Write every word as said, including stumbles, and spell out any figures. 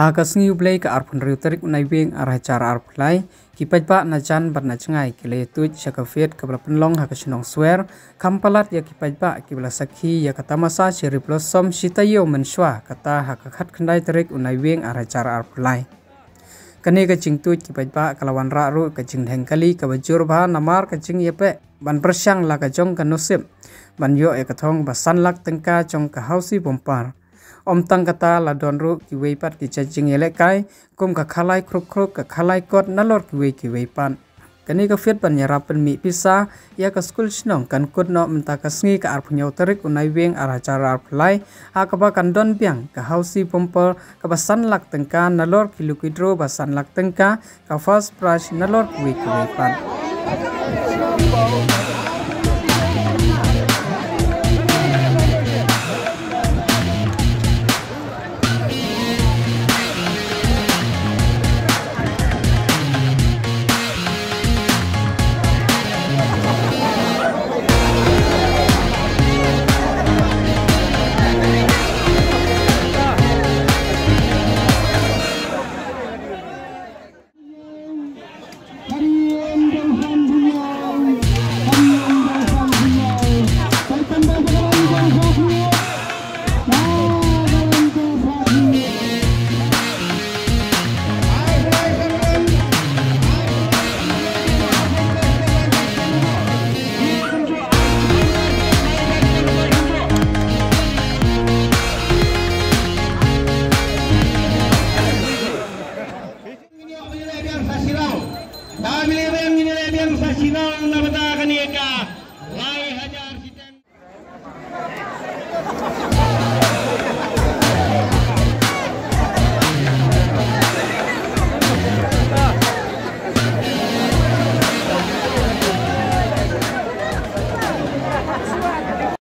Akas ngiu blay ka arpun riu tarik unai wing arah cara arpulai kipai ba na jan bat na cengai kile tuj syakafet kabla penlong hakasinong swer kampalat ya kipai ba kibla sakhi ya kata masa cherry blossom sitayo menswa kata hakakat kendai tarik unai wing arah cara arpulai kane ka cing tuj kipai ba kalawan ra ru ka cing hengkali ka bajur ba namar ka cing yepe ban persyang la ka jong ka nusip ban yo ya kathong basan lak tengka jong ka hausi bompar Om tang kata la don ru ki wei pat ki chajing ele kai kum ka khalai khruk khruk ka khalai kot nalor ki wei ki wei pan kani ka fet ban yara pen mi pisa ya ka skul snong kan kut no menta ka sngi ka ar phunyo tarik unai weng ara cara ar phlai ha ka ba kan don biang ka hausi pompol ka basan lak tengka nalor ki lukidro basan lak tengka ka first brush nalor ki wei ki wei pan Kami lebih menilai yang sasinal nabata kanieka